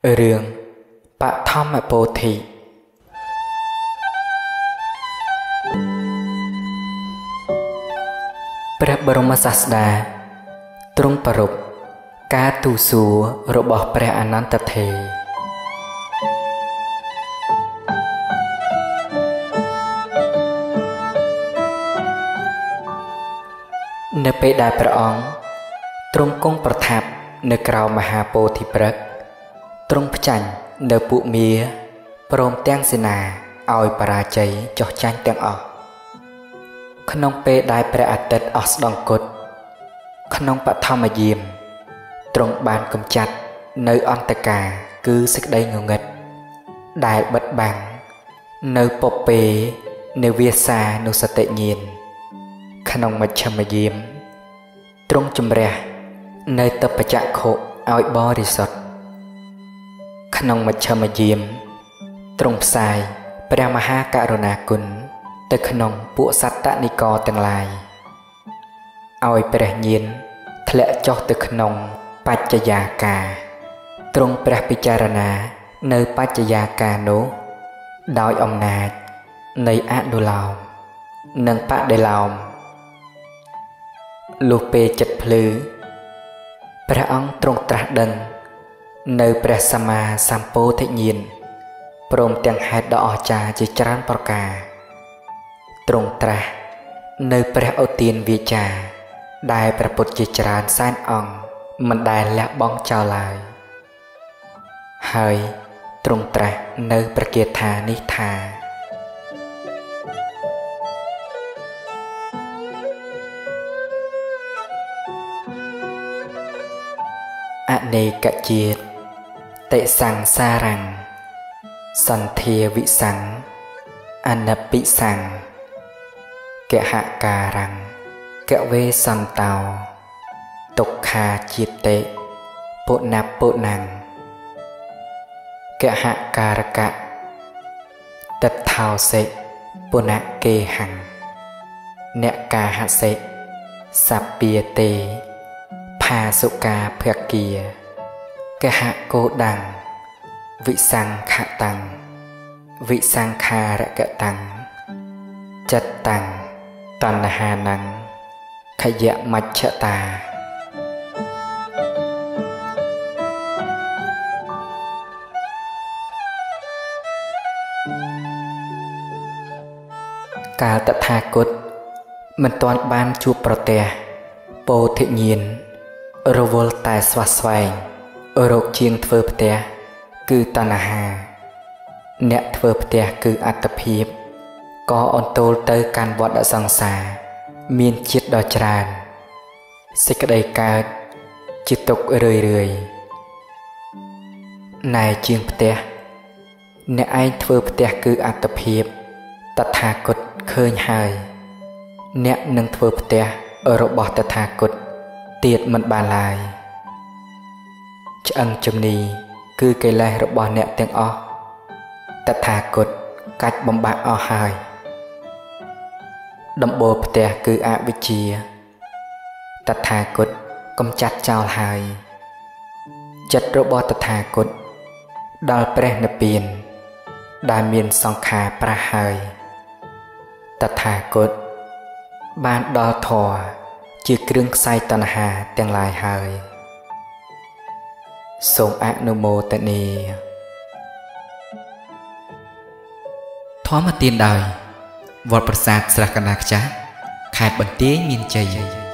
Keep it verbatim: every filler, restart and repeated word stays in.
រឿងបឋមពោធិព្រះបរមសាស្តាទ្រង់ប្រពការទូសួររបស់ព្រះអនន្តថេរនៅពេលដែលព្រះអង្គទ្រង់គង់ប្រថាប់នៅក្រោមមហាពោធិព្រឹក្សទ្រង់ផ្ចាញ់នៅពួកមារព្រមទាំងសេនាឲ្យបរាជ័យចុះចាញ់ទាំងអស់ក្នុងពេលដែលព្រះអាទិត្យអស់ស្ដង្គត់ក្នុងបឋមយាមទ្រង់បានកម្ចាត់នៅអន្តការគឺសេចក្តីងងឹតដែលបិទបាំងនៅពពេនៅវាសានុសតិញាណក្នុងមជ្ឈមយាមទ្រង់ជំរះនៅតបចក្ខុឲ្យបរិសុទ្ធក្នុងមជ្ឈមយាមទ្រង់ផ្សាយព្រះមហាករុណាគុណទៅក្នុងពួកសត្តនិកទាំងឡាយឲ្យព្រះញាណធ្លាក់ចុះទៅក្នុងបច្ចយាការទ្រង់ព្រះពិចារណានៅបច្ចយាការនោះដោយអំណាចនៃអនុលោមនិងបដិលោមលុះពេលចិត្តភ្លឺព្រះអង្គទ្រង់ត្រាស់ដឹងនៅព្រះសម្មាសម្ពោធិញ្ញាណព្រមទាំងហេតុដ៏អស្ចារ្យជាច្រើនប្រការទ្រង់ត្រាស់នៅព្រះឧទានវាចាដែលព្រះពុទ្ធជាច្រើនសែនអង្គមិនដែលលះបង់ចោលឡើយហើយទ្រង់ត្រាស់នៅព្រះគាថានេះថាអនេកជាតិតិសង្សារੰសន្ធាវិសੰអនពិសੰកហការੰកវេសន្តោទុក្ខាជាតិពុណពុណੰកហការកៈតថោសិពុណកេហੰអ្នកកាហសិសព្វាទេផាសុកាភគាកហកោដੰវិសង្ខតੰវិសង្ខារកតੰចិត្តੰតណ្ហានੰខយមច្ឆតាកាលតថាគតមិនទាន់បានជួបប្រទះពោធិញ្ញាណរវល់តែស្វះស្វែងរោគជាងធ្វើផ្ទះគឺតណ្ហាអ្នកធ្វើផ្ទះគឺអត្តភាពក៏អន្ទោលទៅកាន់វដ្តសង្សារមានជាតិដ៏ច្រើនសេចក្តីកើតជាទុក្ខរឿយរឿយណែជាងផ្ទះអ្នកឯងធ្វើផ្ទះគឺអត្តភាពតថាគតឃើញហើយអ្នកនឹងធ្វើផ្ទះរបស់តថាគតទៀតមិនបានឡើយឆ្អឹងជំនីគឺកិលេសរបស់អ្នកទាំងអស់តថាគតកាច់បំបាក់អស់ហើយដំបូលផ្ទះគឺអវិជ្ជាតថាគតកំចាត់ចោលហើយចិត្តរបស់តថាគតដល់ព្រះនិព្វានដែលមានសង្ខារប្រះហើយតថាគតបានដល់ធម៌ជាគ្រឿងខ្សែតណ្ហាទាំងឡាយហើយសូមអនុមោទនាធម្មទានដោយវត្តប្រាសាទស្រះកណ្ដាលខ្ចាស់ខេត្តបន្ទាយមានជ័យ